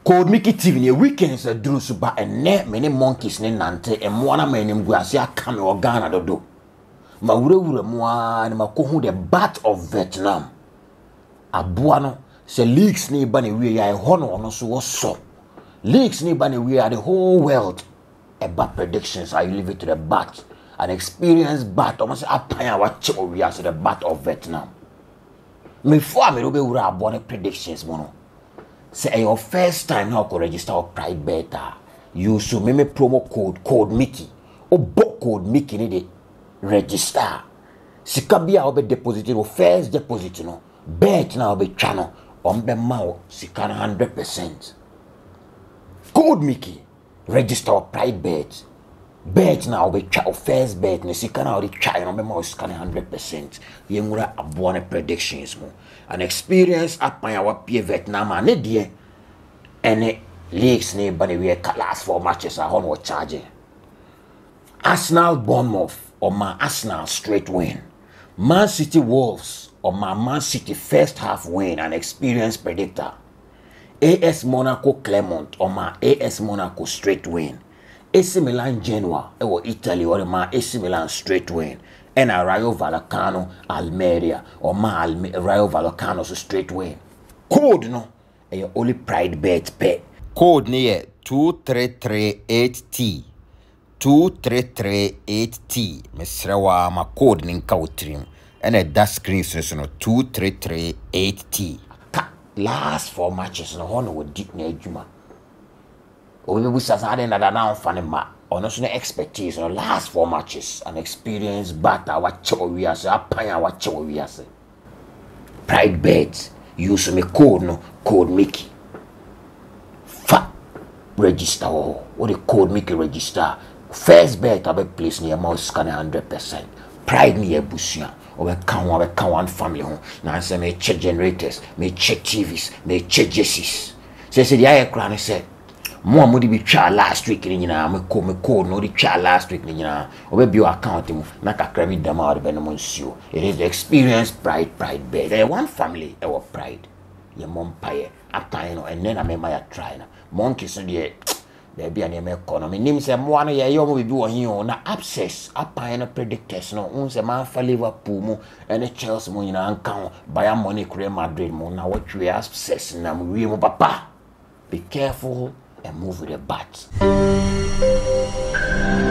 Cold Mickey TV ni weekends a drew suba and ne many monkeys ne nante and mwana menim guasia kame or Ghana dodo. Ma wure mwa ni makohu the bat of Vietnam. Abuano se leaks ni bani we ya hono ono so so. Leaks ni bani we are the whole world. About predictions, I leave it to the bat. An experienced bat almost apaya watch we as the bat of Vietnam. Me for me robe wura abone predictions mono. Say your first time now to register or Pride Beta. Use so me promo code Mickey. Or book code Mickey ni de register. Sikabia obe deposit or first deposit no. Bet now be channel on the mouth sikana 100%. Code Mickey. Register or Pride Bet. Bet now be chow first bet ni sikana or the chai on the mouth sikana 100%. Yemura abone predictions mo. An experience up my our P Vietnam and ne any leagues ne bunny we last 4 matches are on what charging. Arsenal Bournemouth or my Arsenal straight win. Man City Wolves or my Man City first half win, an experience predictor. AS Monaco Clermont or my AS Monaco straight win. AC Milan Genoa or Italy or my AC Milan straight win. And a Rayo Vallecano Almeria or my Rayo Vallecano so straight win. Code no, and your only Pride Bet pay. Code near 2338T. 2338T. Mesrawa ma code ninka utrim. And a that screen says no 2338T. Last 4 matches no one would deep near Juma. Obi busazade na dana fane ma. Ono so expectation last 4 matches an experience batter watch we as apaya watch we as Pride Bet use me code no code Mickey fa register what the code Mickey register first bet abe place near mouse scan 100% Pride me ebusia obe kan one family ho na say me check generators me check TVs me check jerseys say the aircraft say mo amodi bi twa last week ni nyina me code no di twa last week ni nyina obe bi account mu na kakra bi dama ore be no nsuo it is the experience Pride Bet there one family e was Pride ye mom paye apan no enne na me ma ya try na monkeys no de be an me economy nim se mo ano ye yo mo bi wo hin na abscess apan no predictors no un se man fa Liverpool mu ene Chelsea mu nyina anka Bayern Munich Real Madrid mu na what we abscess na mu wi mu papa be careful and move with the bat.